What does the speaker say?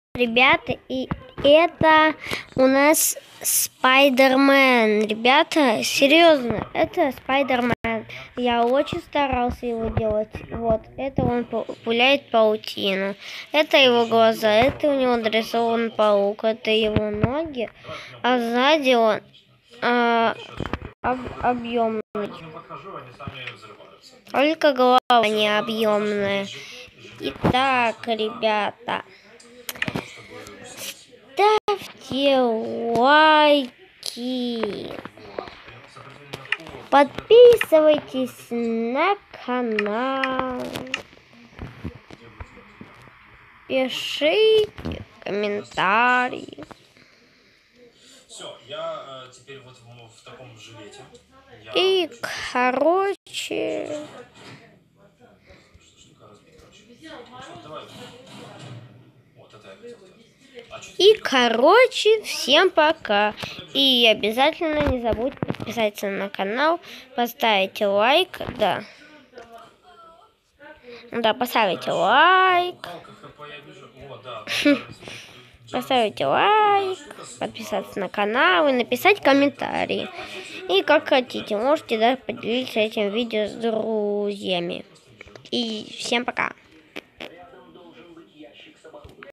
Ребята, и это у нас Спайдермен. Ребята, серьезно, это Спайдермен. Я очень старался его делать. Вот, это он пуляет паутину. Это его глаза, это у него нарисован паук, это его ноги, а сзади он объемный. Только голова не объемная. Итак, ребята, ставьте лайки, подписывайтесь на канал, пишите комментарии. Все, я теперь вот в таком жилете. И, короче... И, короче, всем пока. И обязательно не забудьте подписаться на канал, поставить лайк, да. Да, поставите лайк. Поставить лайк, подписаться на канал и написать комментарии. И как хотите, можете даже поделиться этим видео с друзьями. И всем пока.